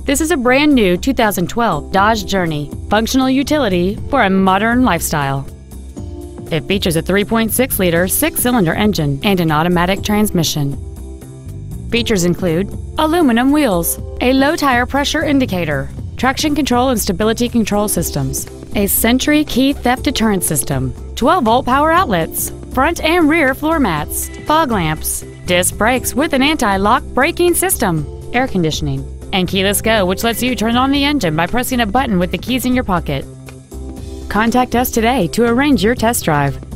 This is a brand new 2012 Dodge Journey, functional utility for a modern lifestyle. It features a 3.6-liter six-cylinder engine and an automatic transmission. Features include aluminum wheels, a low tire pressure indicator, traction control and stability control systems, a Sentry key theft deterrent system, 12-volt power outlets, front and rear floor mats, fog lamps, disc brakes with an anti-lock braking system, air conditioning, and keyless go, which lets you turn on the engine by pressing a button with the keys in your pocket. Contact us today to arrange your test drive.